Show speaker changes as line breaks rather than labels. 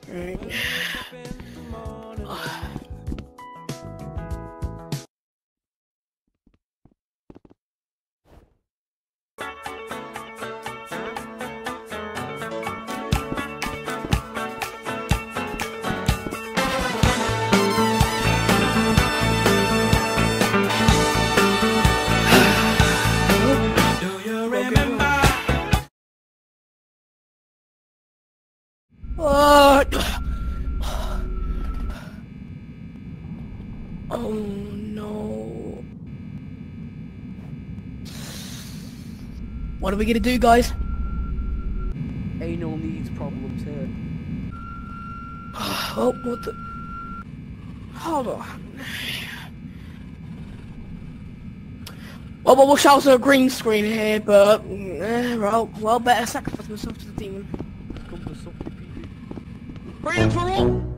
Right. Oh no. What are we gonna do, guys?
Anal needs problems here.
Oh, what the? Hold on. Well, we'll shout to a green screen here, but well, better sacrifice myself to the demon.
Come to something, people.
Freedom for all!